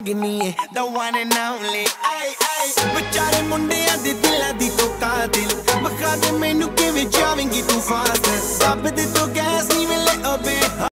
The one and only ਵਿਚਾਰੇ ਮੁੰਡਿਆਂ ਦੇ ਦਿਲਾਂ ਦੀ ਤੂੰ ਕਾਤਿਲ ਵਿਖਾ ਦੇ ਮੈਨੂੰ ਕਿਵੇਂ ਜਾਵੇਂਗੀ ਤੂੰ ਫਾਸਟ ਰੱਬ ਦੇ